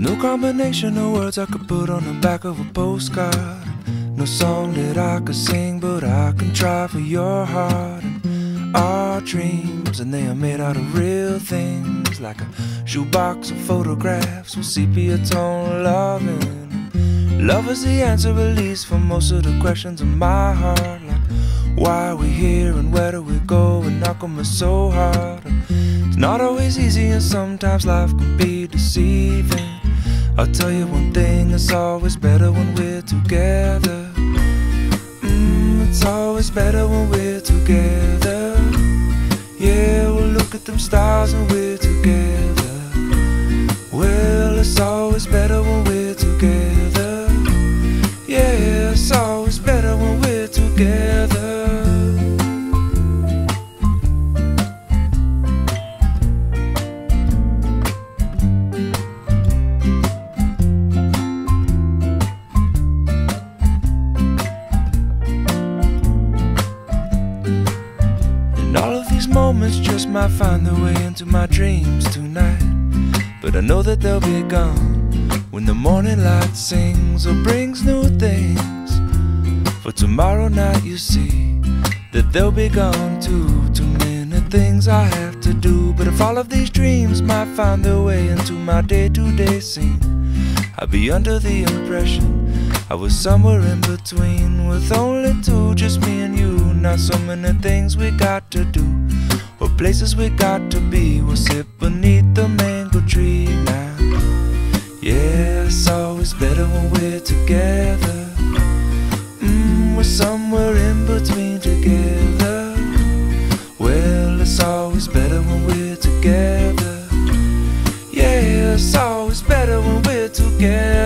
No combination of words I could put on the back of a postcard. No song that I could sing, but I can try for your heart. And our dreams, and they are made out of real things, like a shoebox of photographs with sepia tone loving. Love is the answer, at least, for most of the questions in my heart, like why are we here and where do we go, and how come it's so hard. It's not always easy, and sometimes life can be deceiving. I'll tell you one thing, it's always better when we're together. It's always better when we're together. Yeah, we'll look at them stars and we're together. Well, it's always better when we're together. Yeah, it's always better when we're together. Moments just might find their way into my dreams tonight, but I know that they'll be gone when the morning light sings or brings new things. For tomorrow night you see that they'll be gone too. Too many things I have to do, but if all of these dreams might find their way into my day-to-day scene, I'd be under the impression I was somewhere in between, with only two, just me and you. Not so many things we got to do, or places we got to be. We'll sit beneath the mango tree now. Yeah, it's always better when we're together. We're somewhere in between together. Well, it's always better when we're together. Yeah, it's always better when we're together.